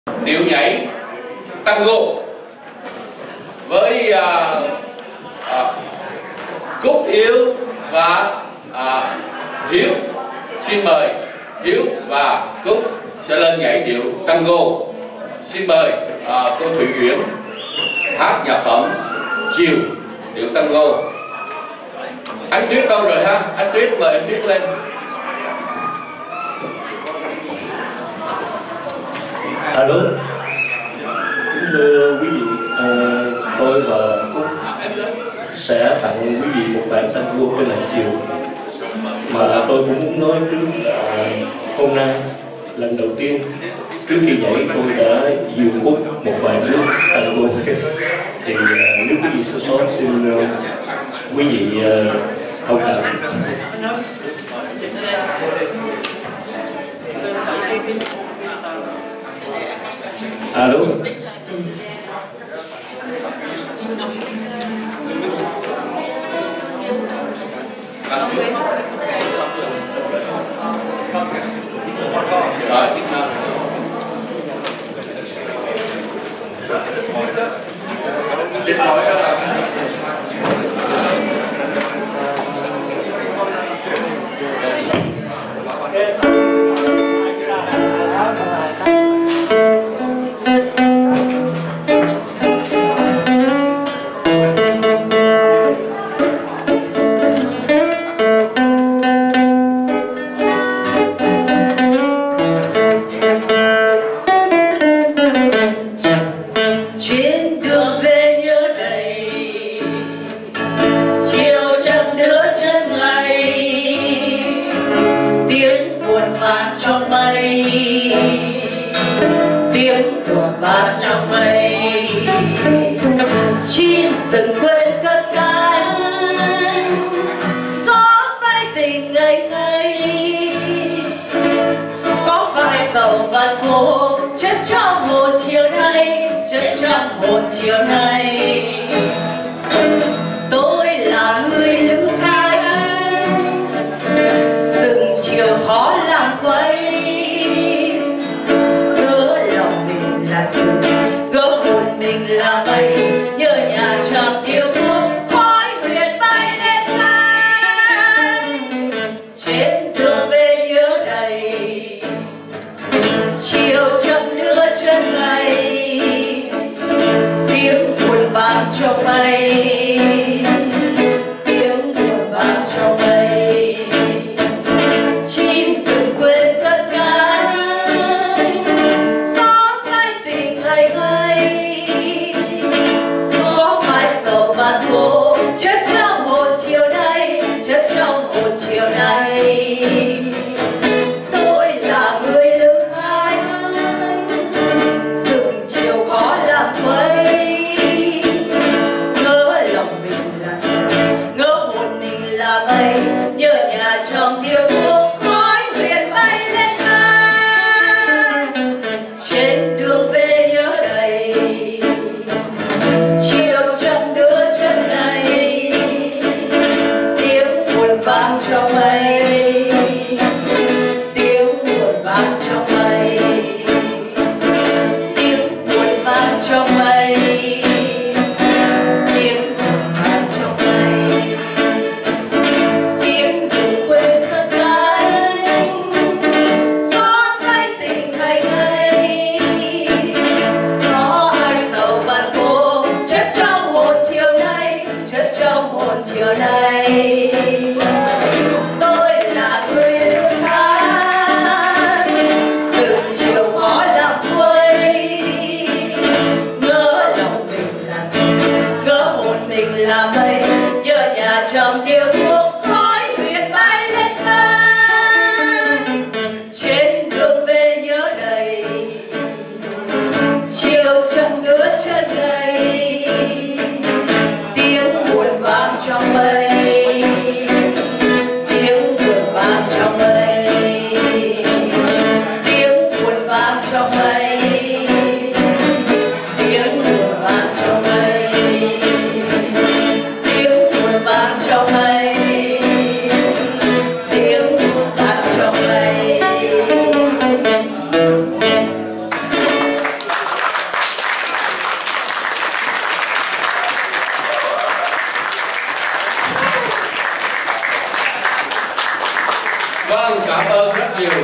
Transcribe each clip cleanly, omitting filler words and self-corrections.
điệu nhảy tango với Cúc, Yêu và Hiếu. Xin mời Hiếu và Cúc sẽ lên nhảy điệu tango. Xin mời cô Thủy Uyển hát nhạc phẩm Chiều điệu tango. Anh Tuyết đâu rồi ha? Anh Tuyết, mời anh Tuyết lên. Alo, kính thưa quý vị, tôi và Cúc sẽ tặng quý vị một bản tango tên là Chiều. Mà tôi cũng muốn nói trước là hôm nay lần đầu tiên trước khi nhảy tôi đã dìu Cúc một vài bước tango. Thì nếu quý vị sơ sót xin quý vị thông cảm. Alo.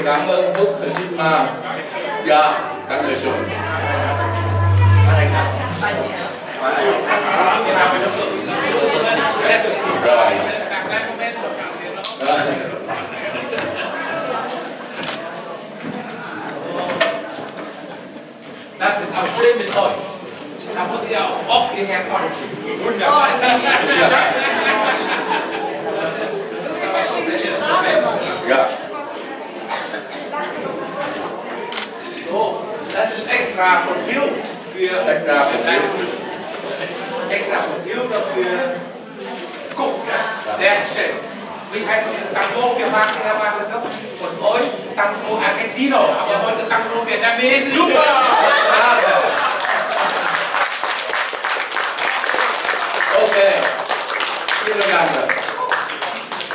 cảm ơn Phúc Hiroshima. Dạ, cảm ơn sự. Rồi. Das ist auch schön mit euch. Da muss ihr auch oft hierher kommen. Wunderbar. Ja. So, das ist extra von Hill für Extra von Hill. Extra von Hill dafür Guck, sehr schön. Wie heißt das Tango? Wir machen ja mal das von euch Tango Argentino, aber heute Tango Vietnamese. Super! Ok. Xin lỗi anh rồi.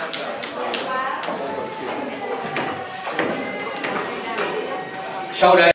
Sau đây